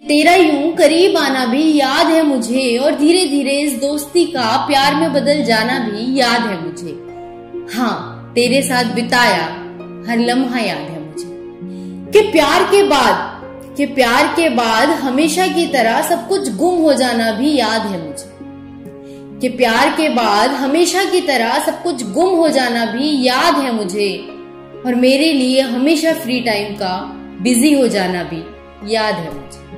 तेरा यूं करीब आना भी याद है मुझे, और धीरे धीरे इस दोस्ती का प्यार में बदल जाना भी याद है मुझे। हाँ, तेरे साथ बिताया हर लम्हा याद है मुझे। कि प्यार के बाद हमेशा की तरह सब कुछ गुम हो जाना भी याद है मुझे। कि प्यार के बाद हमेशा की तरह सब कुछ गुम हो जाना भी याद है मुझे, और मेरे लिए हमेशा फ्री टाइम का बिजी हो जाना भी याद है मुझे।